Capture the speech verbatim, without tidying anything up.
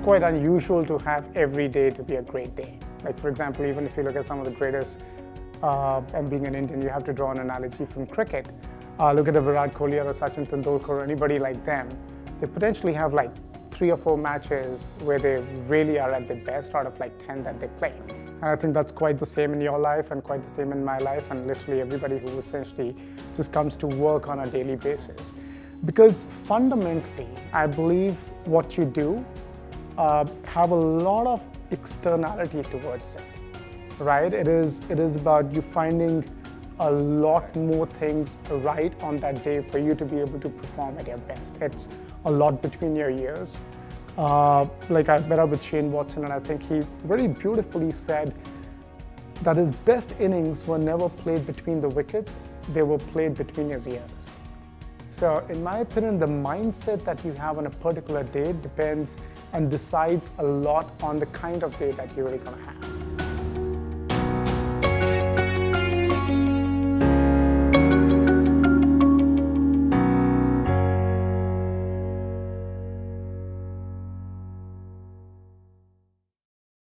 quite unusual to have every day to be a great day. Like for example, even if you look at some of the greatest, uh, and being an Indian, you have to draw an analogy from cricket. Uh, look at a Virat Kohli or a Sachin Tendulkar or anybody like them. They potentially have like three or four matches where they really are at their best out of like ten that they play. And I think that's quite the same in your life and quite the same in my life and literally everybody who essentially just comes to work on a daily basis. Because fundamentally, I believe what you do uh, have a lot of externality towards it, right? It is, it is about you finding a lot more things right on that day for you to be able to perform at your best. It's a lot between your ears. Uh, like I met up with Shane Watson and I think he very beautifully said that his best innings were never played between the wickets, they were played between his ears. So in my opinion, the mindset that you have on a particular day depends and decides a lot on the kind of day that you're really gonna have.